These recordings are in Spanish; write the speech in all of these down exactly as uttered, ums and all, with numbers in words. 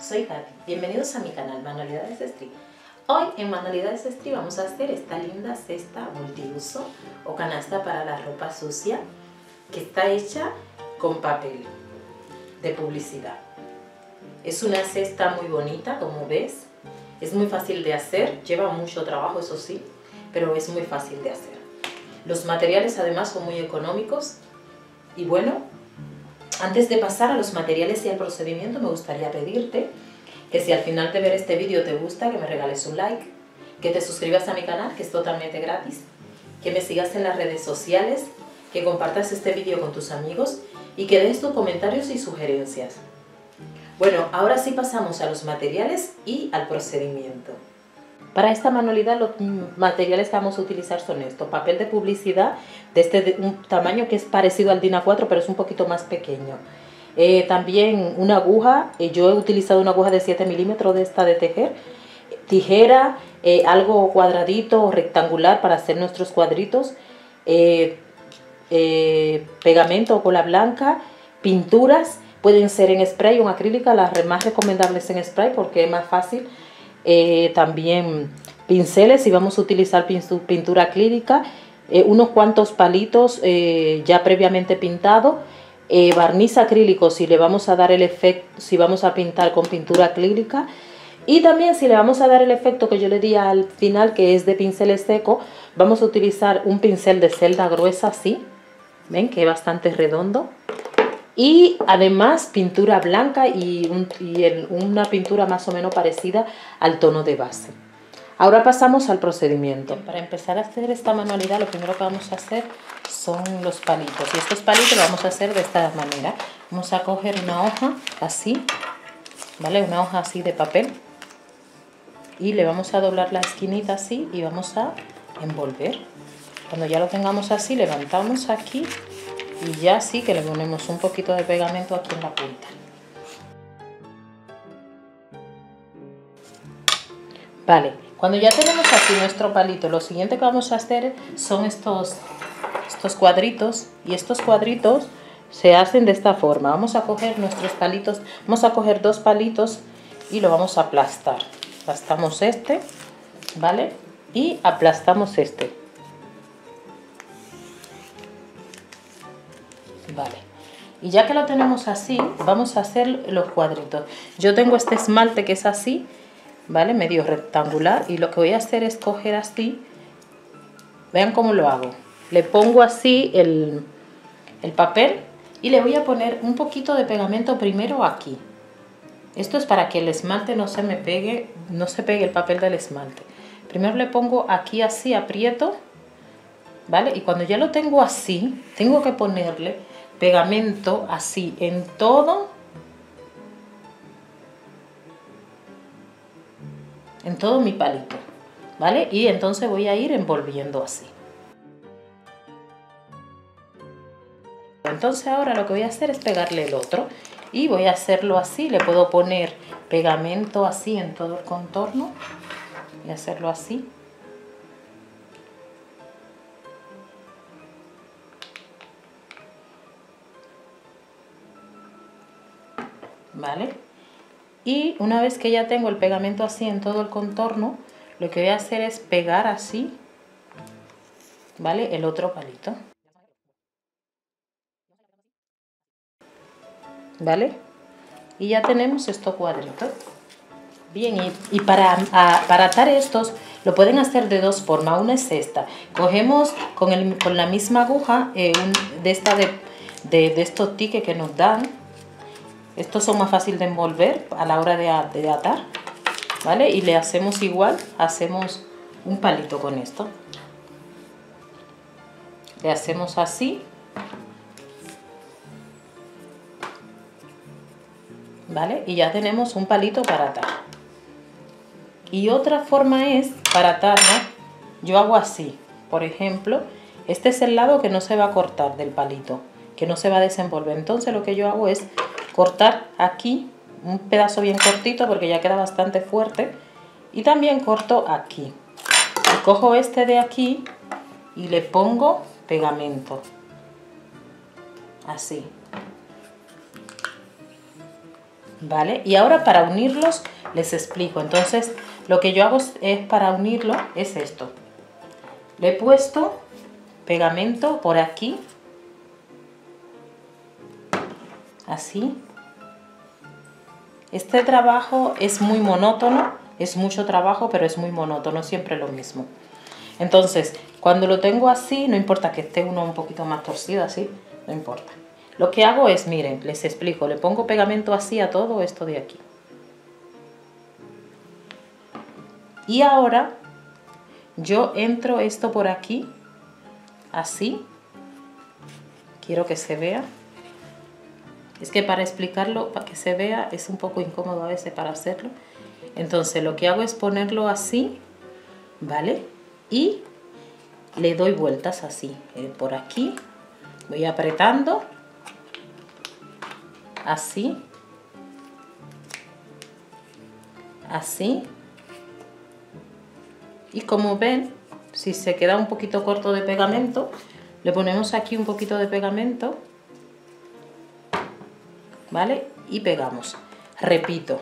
soy Katy, bienvenidos a mi canal Manualidades Estri. Hoy en Manualidades Estri vamos a hacer esta linda cesta multiuso o canasta para la ropa sucia que está hecha con papel de publicidad. Es una cesta muy bonita, como ves, es muy fácil de hacer, lleva mucho trabajo eso sí, pero es muy fácil de hacer. Los materiales además son muy económicos y bueno, antes de pasar a los materiales y al procedimiento me gustaría pedirte que si al final de ver este vídeo te gusta, que me regales un like, que te suscribas a mi canal, que es totalmente gratis, que me sigas en las redes sociales, que compartas este vídeo con tus amigos y que des tus comentarios y sugerencias. Bueno, ahora sí pasamos a los materiales y al procedimiento. Para esta manualidad los materiales que vamos a utilizar son estos: papel de publicidad de este de un tamaño que es parecido al DIN A cuatro pero es un poquito más pequeño. Eh, también una aguja, eh, yo he utilizado una aguja de siete milímetros de esta de tejer, tijera, eh, algo cuadradito o rectangular para hacer nuestros cuadritos, eh, eh, pegamento o cola blanca, pinturas, pueden ser en spray o en acrílica, las más recomendables en spray porque es más fácil. Eh, también pinceles si vamos a utilizar pintura acrílica, eh, unos cuantos palitos eh, ya previamente pintados, eh, barniz acrílico si le vamos a dar el efecto, si vamos a pintar con pintura acrílica, y también si le vamos a dar el efecto que yo le di al final, que es de pinceles secos, vamos a utilizar un pincel de celda gruesa así, ven que es bastante redondo. Y además pintura blanca y, un, y el, una pintura más o menos parecida al tono de base. Ahora pasamos al procedimiento. Para empezar a hacer esta manualidad lo primero que vamos a hacer son los palitos. Y estos palitos los vamos a hacer de esta manera. Vamos a coger una hoja así, ¿vale? Una hoja así de papel. Y le vamos a doblar la esquinita así y vamos a envolver. Cuando ya lo tengamos así, levantamos aquí. Y ya sí que le ponemos un poquito de pegamento aquí en la punta. Vale, cuando ya tenemos así nuestro palito, lo siguiente que vamos a hacer son estos, estos cuadritos. Y estos cuadritos se hacen de esta forma. Vamos a coger nuestros palitos, vamos a coger dos palitos y lo vamos a aplastar. Aplastamos este, ¿vale? Y aplastamos este. Vale, y ya que lo tenemos así, vamos a hacer los cuadritos. Yo tengo este esmalte que es así, ¿vale? Medio rectangular, y lo que voy a hacer es coger así. Vean cómo lo hago. Le pongo así el, el papel y le voy a poner un poquito de pegamento primero aquí. Esto es para que el esmalte no se me pegue, no se pegue el papel del esmalte. Primero le pongo aquí así, aprieto, ¿vale? Y cuando ya lo tengo así, tengo que ponerle pegamento así en todo, en todo mi palito, ¿vale? Y entonces voy a ir envolviendo así. Entonces ahora lo que voy a hacer es pegarle el otro y voy a hacerlo así. Le puedo poner pegamento así en todo el contorno y hacerlo así. ¿Vale? Y una vez que ya tengo el pegamento así en todo el contorno, lo que voy a hacer es pegar así, ¿vale? El otro palito, ¿vale? Y ya tenemos estos cuadritos. Bien, y, y para, a, para atar estos lo pueden hacer de dos formas. Una es esta: cogemos con, el, con la misma aguja eh, un, de, esta de, de, de estos tickets que nos dan. Estos son más fáciles de envolver a la hora de, de atar, ¿vale? Y le hacemos igual, hacemos un palito con esto. Le hacemos así, ¿vale? Y ya tenemos un palito para atar. Y otra forma es, para atar, ¿no? Yo hago así, por ejemplo, este es el lado que no se va a cortar del palito, que no se va a desenvolver. Entonces lo que yo hago es cortar aquí un pedazo bien cortito porque ya queda bastante fuerte, y también corto aquí y cojo este de aquí y le pongo pegamento así, ¿vale? Y ahora para unirlos les explico. Entonces lo que yo hago es para unirlo es esto. Le he puesto pegamento por aquí, así. Este trabajo es muy monótono, es mucho trabajo, pero es muy monótono, siempre lo mismo. Entonces, cuando lo tengo así, no importa que esté uno un poquito más torcido, así, no importa. Lo que hago es, miren, les explico, le pongo pegamento así a todo esto de aquí. Y ahora, yo entro esto por aquí, así. Quiero que se vea. Es que para explicarlo, para que se vea, es un poco incómodo a veces para hacerlo. Entonces lo que hago es ponerlo así, ¿vale? Y le doy vueltas así, eh, por aquí. Voy apretando, así, así. Y como ven, si se queda un poquito corto de pegamento, le ponemos aquí un poquito de pegamento, ¿vale? Y pegamos. Repito.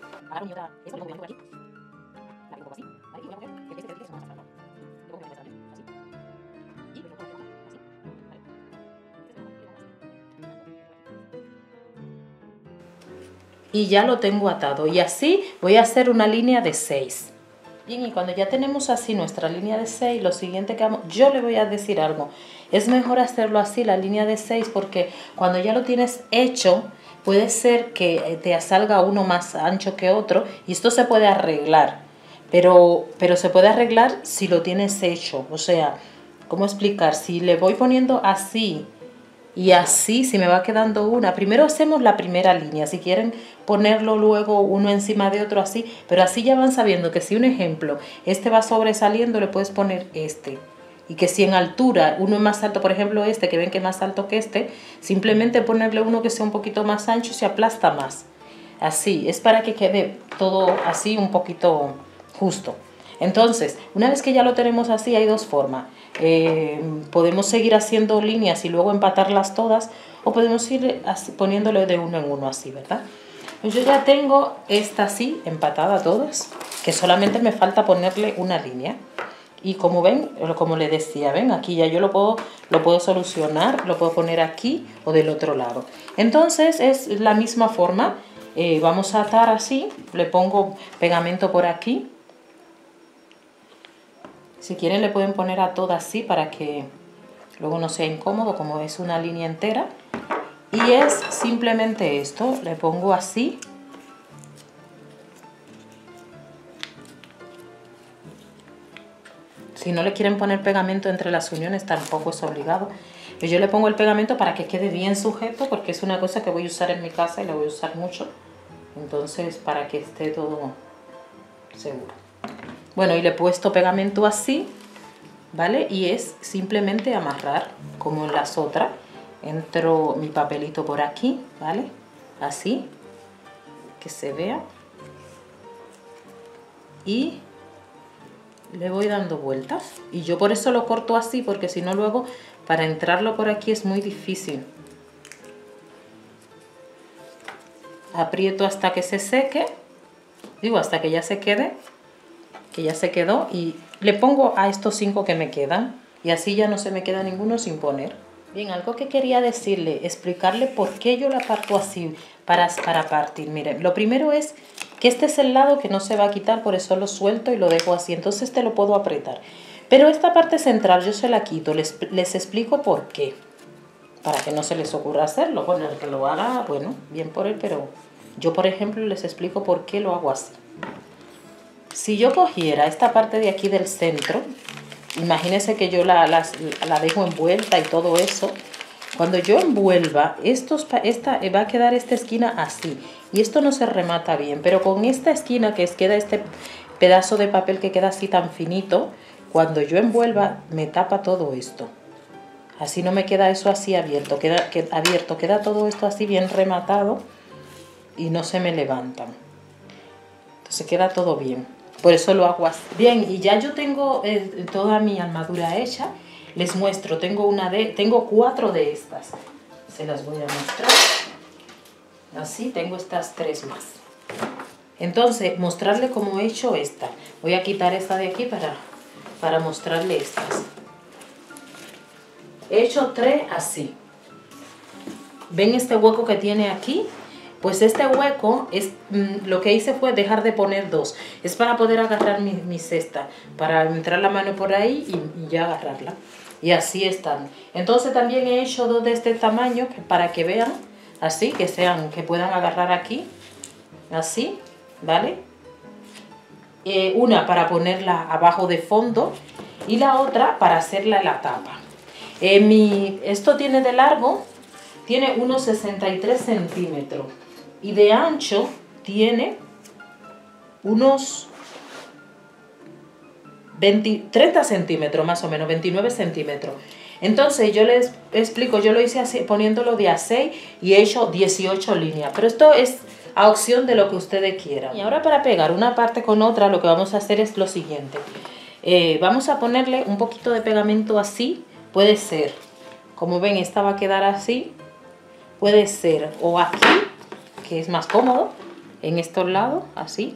Y ya lo tengo atado. Y así voy a hacer una línea de seis. Bien, y cuando ya tenemos así nuestra línea de seis, lo siguiente que vamos, yo le voy a decir algo. Es mejor hacerlo así, la línea de seis, porque cuando ya lo tienes hecho, puede ser que te salga uno más ancho que otro y esto se puede arreglar. Pero, pero se puede arreglar si lo tienes hecho. O sea, ¿cómo explicar? Si le voy poniendo así y así, si me va quedando una, primero hacemos la primera línea, si quieren ponerlo luego uno encima de otro así, pero así ya van sabiendo que si un ejemplo, este va sobresaliendo, le puedes poner este, y que si en altura uno es más alto, por ejemplo este, que ven que es más alto que este, simplemente ponerle uno que sea un poquito más ancho y se aplasta más, así, es para que quede todo así un poquito justo. Entonces, una vez que ya lo tenemos así, hay dos formas. Eh, podemos seguir haciendo líneas y luego empatarlas todas, o podemos ir así, poniéndole de uno en uno así, ¿verdad? Yo ya tengo esta así, empatada todas, que solamente me falta ponerle una línea. Y como ven, como les decía, ven, aquí ya yo lo puedo, lo puedo solucionar, lo puedo poner aquí o del otro lado. Entonces es la misma forma, eh, vamos a atar así, le pongo pegamento por aquí. Si quieren le pueden poner a todo así para que luego no sea incómodo, como es una línea entera. Y es simplemente esto, le pongo así. Si no le quieren poner pegamento entre las uniones, tampoco es obligado. Pero yo le pongo el pegamento para que quede bien sujeto, porque es una cosa que voy a usar en mi casa y la voy a usar mucho. Entonces, para que esté todo seguro. Bueno, y le he puesto pegamento así, ¿vale? Y es simplemente amarrar, como en las otras. Entro mi papelito por aquí, ¿vale? Así, que se vea. Y le voy dando vueltas. Y yo por eso lo corto así, porque si no luego, para entrarlo por aquí es muy difícil. Aprieto hasta que se seque. Digo, hasta que ya se quede. Que ya se quedó, y le pongo a estos cinco que me quedan y así ya no se me queda ninguno sin poner. Bien, algo que quería decirle, explicarle por qué yo la parto así para, para partir. Miren, lo primero es que este es el lado que no se va a quitar, por eso lo suelto y lo dejo así, entonces te lo puedo apretar. Pero esta parte central yo se la quito, les, les explico por qué, para que no se les ocurra hacerlo. Bueno, el que lo haga, bueno, bien por él, pero yo por ejemplo les explico por qué lo hago así. Si yo cogiera esta parte de aquí del centro, imagínense que yo la, la, la dejo envuelta y todo eso. Cuando yo envuelva, estos, esta, va a quedar esta esquina así. Y esto no se remata bien, pero con esta esquina que es, queda este pedazo de papel que queda así tan finito, cuando yo envuelva me tapa todo esto. Así no me queda eso así abierto, queda, queda abierto, queda todo esto así bien rematado y no se me levantan. Entonces queda todo bien. Por eso lo hago así. Bien, y ya yo tengo eh, toda mi armadura hecha. Les muestro, tengo, una de, tengo cuatro de estas. Se las voy a mostrar. Así tengo estas tres más. Entonces, mostrarle cómo he hecho esta. Voy a quitar esta de aquí para, para mostrarle estas. He hecho tres así. ¿Ven este hueco que tiene aquí? Pues este hueco, es mmm, lo que hice fue dejar de poner dos. Es para poder agarrar mi, mi cesta. Para entrar la mano por ahí y, y ya agarrarla. Y así están. Entonces también he hecho dos de este tamaño para que vean. Así, que sean, que puedan agarrar aquí. Así, ¿vale? Eh, una para ponerla abajo de fondo. Y la otra para hacerla la tapa. Eh, mi, esto tiene de largo, tiene unos sesenta y tres centímetros. Y de ancho tiene unos veinte, treinta centímetros más o menos, veintinueve centímetros. Entonces yo les explico, yo lo hice así, poniéndolo de a seis y he hecho dieciocho líneas. Pero esto es a opción de lo que ustedes quieran. Y ahora para pegar una parte con otra lo que vamos a hacer es lo siguiente. Eh, vamos a ponerle un poquito de pegamento así. Puede ser, como ven, esta va a quedar así. Puede ser o aquí, que es más cómodo, en estos lados, así.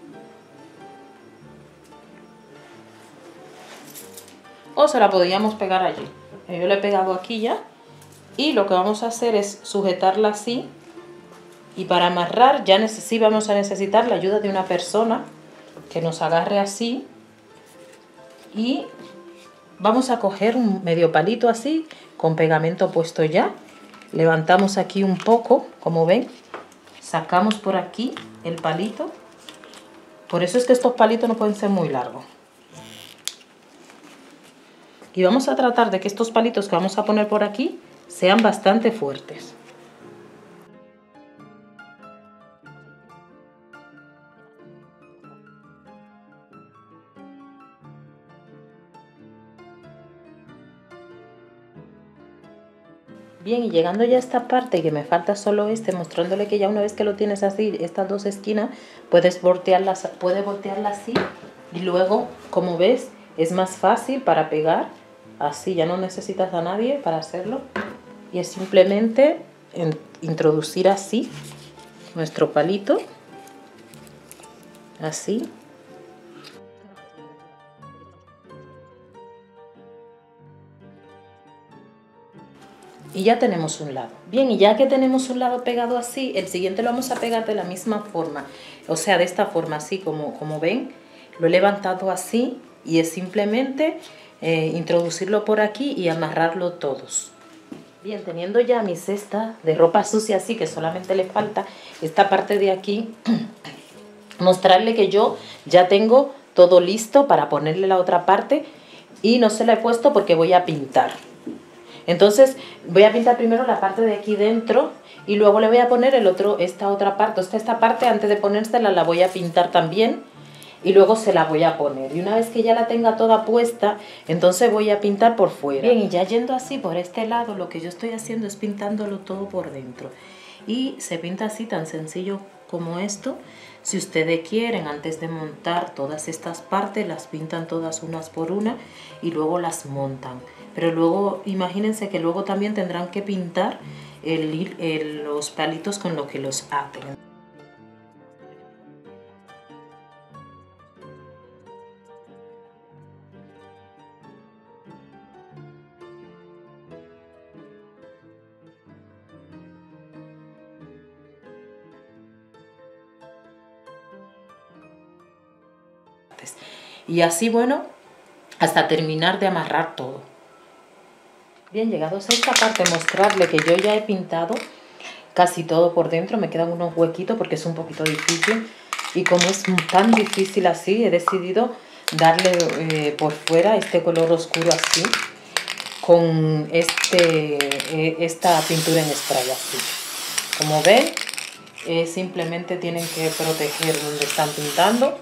O se la podríamos pegar allí. Yo le he pegado aquí ya. Y lo que vamos a hacer es sujetarla así. Y para amarrar ya sí vamos a necesitar la ayuda de una persona que nos agarre así. Y vamos a coger un medio palito así, con pegamento puesto ya. Levantamos aquí un poco, como ven. Sacamos por aquí el palito. Por eso es que estos palitos no pueden ser muy largos. Y vamos a tratar de que estos palitos que vamos a poner por aquí sean bastante fuertes. Bien, y llegando ya a esta parte, que me falta solo este, mostrándole que ya una vez que lo tienes así, estas dos esquinas, puedes voltearlas, puedes voltearla así. Y luego, como ves, es más fácil para pegar. Así, ya no necesitas a nadie para hacerlo. Y es simplemente en, introducir así nuestro palito. Así. Y ya tenemos un lado. Bien, y ya que tenemos un lado pegado así, el siguiente lo vamos a pegar de la misma forma. O sea, de esta forma, así como, como ven. Lo he levantado así y es simplemente eh, introducirlo por aquí y amarrarlo todos. Bien, teniendo ya mi cesta de ropa sucia así, que solamente le falta esta parte de aquí, mostrarle que yo ya tengo todo listo para ponerle la otra parte y no se la he puesto porque voy a pintar. Entonces voy a pintar primero la parte de aquí dentro y luego le voy a poner el otro, esta otra parte. Esta, esta parte antes de ponérsela la voy a pintar también y luego se la voy a poner. Y una vez que ya la tenga toda puesta, entonces voy a pintar por fuera. Bien, y ya yendo así por este lado, lo que yo estoy haciendo es pintándolo todo por dentro. Y se pinta así tan sencillo como esto. Si ustedes quieren, antes de montar todas estas partes, las pintan todas unas por una y luego las montan. Pero luego, imagínense que luego también tendrán que pintar el, el, los palitos con lo que los aten. Y así, bueno, hasta terminar de amarrar todo. Bien, llegados a esta parte, mostrarle que yo ya he pintado casi todo por dentro. Me quedan unos huequitos porque es un poquito difícil. Y como es tan difícil así, he decidido darle eh, por fuera este color oscuro así. Con este, eh, esta pintura en spray así. Como ven, eh, simplemente tienen que proteger donde están pintando.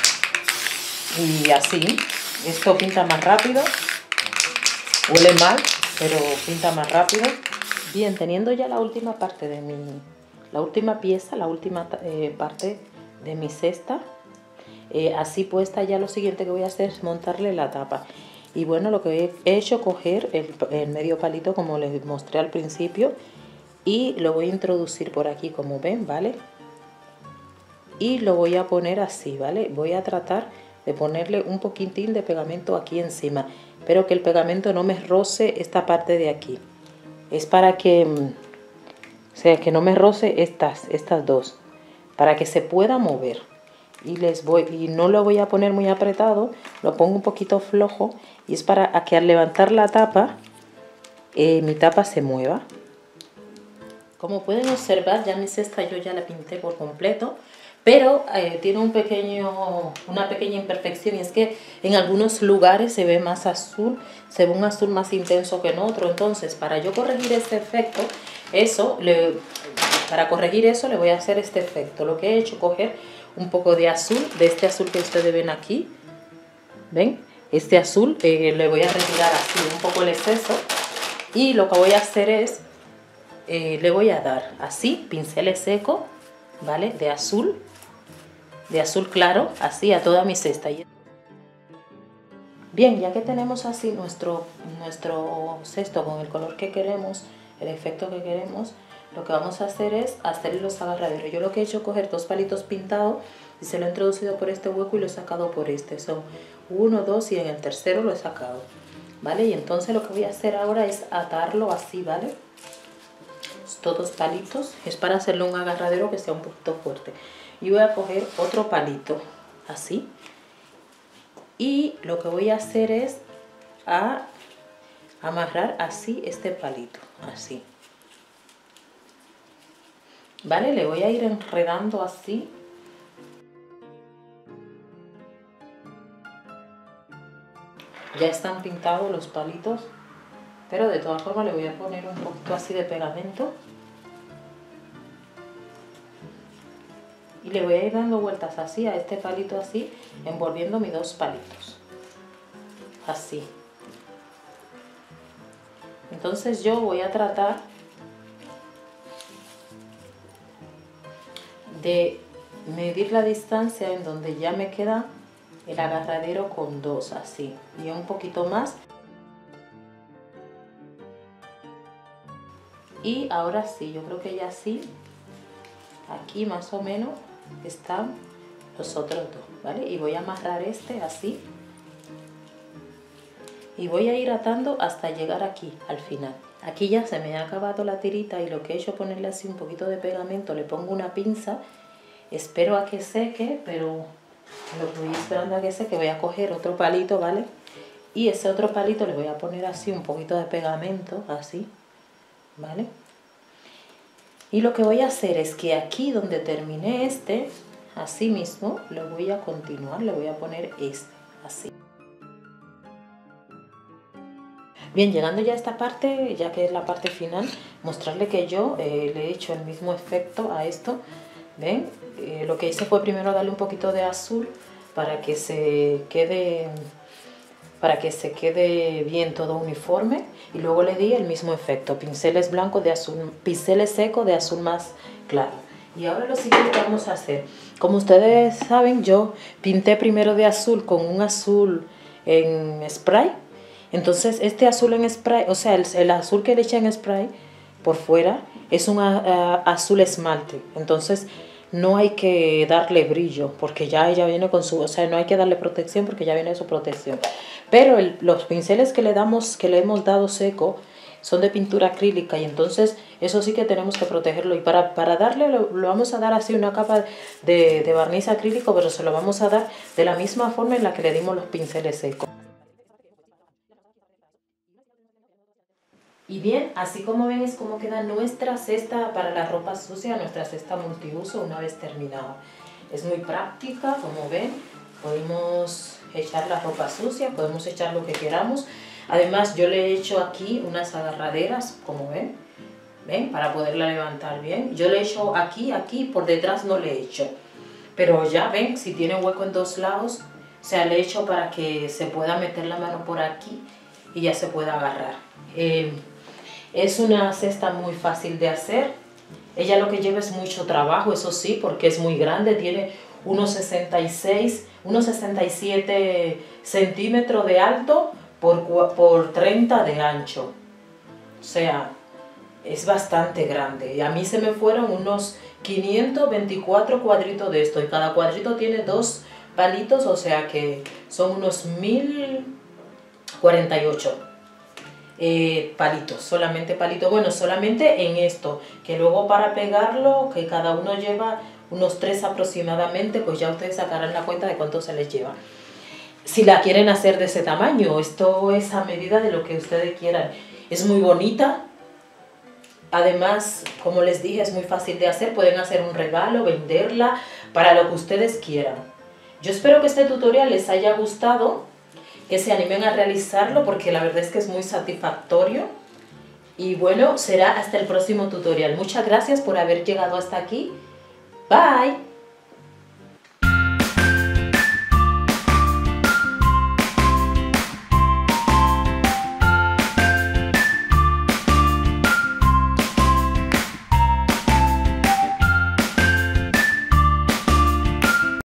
Y así, esto pinta más rápido. Huele mal, pero pinta más rápido. Bien, teniendo ya la última parte de mi, la última pieza, la última eh, parte de mi cesta, eh, así puesta, ya lo siguiente que voy a hacer es montarle la tapa. Y bueno, lo que he hecho es coger el, el medio palito, como les mostré al principio, y lo voy a introducir por aquí, como ven, ¿vale? Y lo voy a poner así, ¿vale? Voy a tratar de ponerle un poquitín de pegamento aquí encima, pero que el pegamento no me roce esta parte de aquí. Es para que, o sea, que no me roce estas, estas dos, para que se pueda mover. Y les voy, y no lo voy a poner muy apretado, lo pongo un poquito flojo, y es para que al levantar la tapa, eh, mi tapa se mueva. Como pueden observar, ya mi cesta yo ya la pinté por completo, pero eh, tiene un pequeño, una pequeña imperfección, y es que en algunos lugares se ve más azul, se ve un azul más intenso que en otro. Entonces, para yo corregir este efecto, eso, le, para corregir eso le voy a hacer este efecto. Lo que he hecho es coger un poco de azul, de este azul que ustedes ven aquí, ¿ven? Este azul eh, le voy a retirar así un poco el exceso, y lo que voy a hacer es, eh, le voy a dar así, pinceles secos, ¿vale? De azul, de azul claro, así a toda mi cesta. Bien, ya que tenemos así nuestro, nuestro cesto con el color que queremos, el efecto que queremos, lo que vamos a hacer es hacer los agarraderos. Yo lo que he hecho es coger dos palitos pintados y se lo he introducido por este hueco y lo he sacado por este. Son uno, dos y en el tercero lo he sacado, ¿vale? Y entonces lo que voy a hacer ahora es atarlo así, ¿vale? Todos palitos, es para hacerle un agarradero que sea un poquito fuerte. Y voy a coger otro palito, así. Y lo que voy a hacer es a amarrar así este palito, así. ¿Vale? Le voy a ir enredando así. Ya están pintados los palitos, pero de todas formas le voy a poner un poquito así de pegamento. Y le voy a ir dando vueltas así a este palito así, envolviendo mis dos palitos. Así. Entonces yo voy a tratar de medir la distancia en donde ya me queda el agarradero con dos, así. Y un poquito más. Y ahora sí, yo creo que ya sí, aquí más o menos están los otros dos, ¿vale? Y voy a amarrar este así. Y voy a ir atando hasta llegar aquí, al final. Aquí ya se me ha acabado la tirita y lo que he hecho es ponerle así un poquito de pegamento. Le pongo una pinza, espero a que seque, pero lo que voy esperando a que seque, voy a coger otro palito, ¿vale? Y ese otro palito le voy a poner así un poquito de pegamento, así, ¿vale? Y lo que voy a hacer es que aquí donde terminé este, así mismo, le voy a continuar, le voy a poner este, así. Bien, llegando ya a esta parte, ya que es la parte final, mostrarle que yo eh, le he hecho el mismo efecto a esto. ¿Ven? Eh, lo que hice fue primero darle un poquito de azul para que se quede, para que se quede bien todo uniforme, y luego le di el mismo efecto, pinceles blancos de azul, pinceles secos de azul más claro. Y ahora lo siguiente que vamos a hacer, como ustedes saben, yo pinté primero de azul con un azul en spray. Entonces este azul en spray, o sea, el, el azul que le eché en spray por fuera es un uh, azul esmalte. Entonces no hay que darle brillo porque ya ella viene con su, o sea, no hay que darle protección porque ya viene su protección. Pero el, los pinceles que le damos, que le hemos dado seco, son de pintura acrílica, y entonces eso sí que tenemos que protegerlo. Y para, para darle, lo, lo vamos a dar así una capa de, de barniz acrílico, pero se lo vamos a dar de la misma forma en la que le dimos los pinceles secos. Y bien, así como ven es como queda nuestra cesta para la ropa sucia, nuestra cesta multiuso una vez terminada. Es muy práctica, como ven, podemos echar la ropa sucia, podemos echar lo que queramos. Además yo le he hecho aquí unas agarraderas, como ven, ven, para poderla levantar bien. Yo le he hecho aquí, aquí, por detrás no le he hecho. Pero ya ven, si tiene hueco en dos lados, o sea, le he hecho para que se pueda meter la mano por aquí y ya se pueda agarrar. Eh, Es una cesta muy fácil de hacer. Ella lo que lleva es mucho trabajo, eso sí, porque es muy grande. Tiene unos sesenta y seis, unos sesenta y siete centímetros de alto por, por treinta de ancho. O sea, es bastante grande. Y a mí se me fueron unos quinientos veinticuatro cuadritos de esto. Y cada cuadrito tiene dos palitos, o sea que son unos mil cuarenta y ocho eh, palitos. Solamente palitos. Bueno, solamente en esto. Que luego para pegarlo, que cada uno lleva unos tres aproximadamente, pues ya ustedes sacarán la cuenta de cuánto se les lleva. Si la quieren hacer de ese tamaño, esto es a medida de lo que ustedes quieran. Es muy bonita. Además, como les dije, es muy fácil de hacer. Pueden hacer un regalo, venderla, para lo que ustedes quieran. Yo espero que este tutorial les haya gustado, que se animen a realizarlo, porque la verdad es que es muy satisfactorio. Y bueno, será hasta el próximo tutorial. Muchas gracias por haber llegado hasta aquí. Bye.